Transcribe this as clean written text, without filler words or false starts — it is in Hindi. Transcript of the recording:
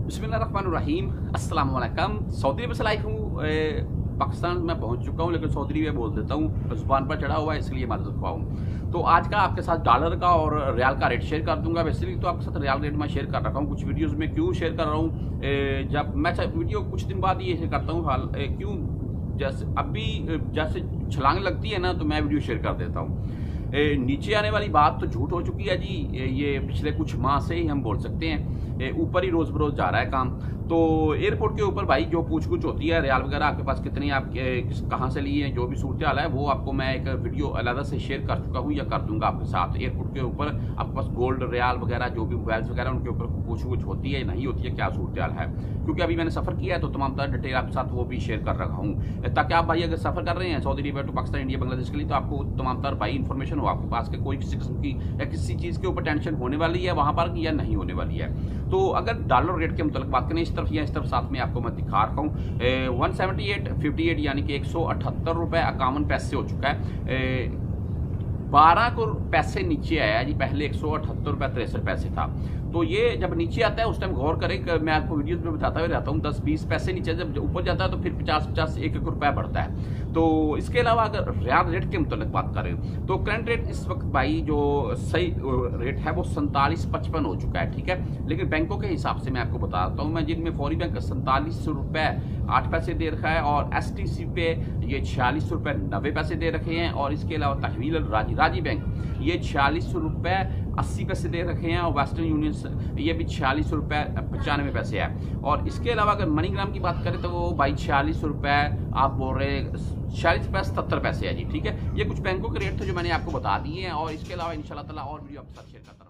बिस्मिल्लाहिर्रहमानिर्रहीम, अस्सलाम वालेकुम। सऊदी अरब से लाइव हूँ। पाकिस्तान में पहुँच चुका हूँ, लेकिन सऊदी में बोल देता हूँ, ज़ुबान पर चढ़ा हुआ है, इसलिए माजरत ख्वाह। तो आज का आपके साथ डॉलर का और रियाल का रेट शेयर कर दूंगा। बेसिकली तो आपके साथ रियाल रेट मैं शेयर कर रखा हूँ कुछ वीडियोस में। क्यों शेयर कर रहा हूँ, जब मैं वीडियो कुछ दिन बाद ये शेयर करता हूँ, हाल क्यों जैसे अभी जैसे छलांग लगती है ना, तो मैं वीडियो शेयर कर देता हूँ। नीचे आने वाली बात तो झूठ हो चुकी है जी। ये पिछले कुछ माह से ही हम बोल सकते हैं, ऊपर ही रोज बरोज जा रहा है काम। तो एयरपोर्ट के ऊपर भाई जो पूछ कुछ होती है, रियाल वगैरह आपके पास कितनी, आप कहाँ से लिए हैं, जो भी सूरत हाल है, वो आपको मैं एक वीडियो अलग से शेयर कर चुका हूँ या कर दूंगा आपके साथ। एयरपोर्ट के ऊपर आपके पास गोल्ड, रियाल वगैरह जो भी मोबाइल्स वगैरह उनके ऊपर पूछ कुछ होती है नहीं होती है, क्या सूरत हाल है, क्योंकि अभी मैंने सफर किया है तो तमाम तरह डिटेल आपके साथ वो भी शेयर कर रखा हूँ, ताकि आप भाई अगर सफर कर रहे हैं Saudi Arab to Pakistan, India, Bangladesh के लिए, तो आपको तमाम तरह भाई इन्फॉर्मेशन हो आपके पास कि कोई किसी किस्म की या किसी चीज़ के ऊपर टेंशन होने वाली है वहाँ पर या नहीं होने वाली है। तो अगर डॉलर रेट के मतलब बात करें इस तरफ या इस तरफ, साथ में आपको मैं दिखा रखा हूँ 178.58 यानी कि 178 रुपये 51 पैसे हो चुका है। 12 को पैसे नीचे आया जी, पहले 178 रुपये 63 पैसे था। तो ये जब नीचे आता है उस टाइम गौर करें, मैं आपको वीडियोस में बताता हुआ रहता हूँ, 10-20 पैसे नीचे, जब ऊपर जाता है तो फिर 50-50 1-1 रुपया बढ़ता है। तो इसके अलावा अगर रियाल रेट के मतलब बात करें तो करंट रेट इस वक्त भाई जो सही रेट है वो 47.55 हो चुका है, ठीक है। लेकिन बैंकों के हिसाब से मैं आपको बताता हूँ, मैं जिनमें फौरी बैंक 47 रुपये 8 पैसे दे रखा है, और STC पे ये 46 रुपये 90 पैसे दे रखे हैं, और इसके अलावा तहवील राजी बैंक ये 46 रुपये 80 पैसे दे रखे हैं, और वेस्टर्न यूनियन ये भी 46 रुपये 95 पैसे है। और इसके अलावा अगर मनीग्राम की बात करें तो वो भाई 46 रुपये आप बोल रहे 46 रुपये 77 पैसे है जी, ठीक है। ये कुछ बैंकों के रेट थे जो मैंने आपको बता दिए हैं, और इसके अलावा इंशाल्लाह ताला और वीडियो आपके साथ शेयर करता